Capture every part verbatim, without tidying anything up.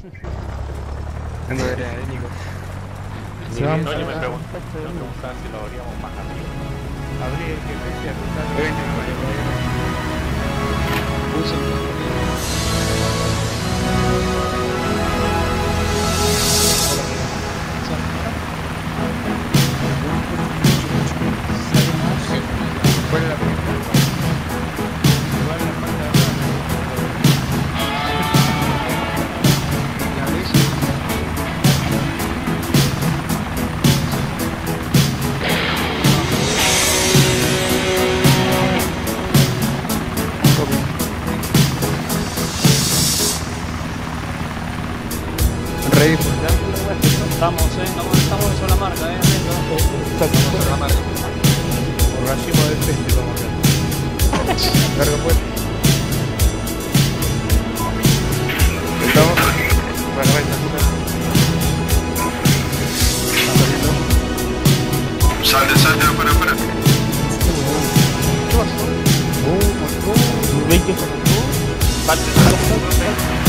No debería, eh, Nico. Se van. No, yo me preguntaba si lo haríamos más arriba. Habría que me decía ¿Cuál es la pregunta? Rey, Estamos, eh, estamos, estamos en sola marca, eh, estamos sobre la marca. por racimo del peste, vamos a ver. Largo pues. Estamos. Bueno, ven, está Salte, salte, para, para. ¿Qué pasó? Oh, marcó. veinte segundos. Salte, salte, salte.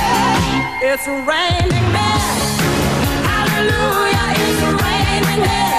It's raining men. Hallelujah, it's raining men.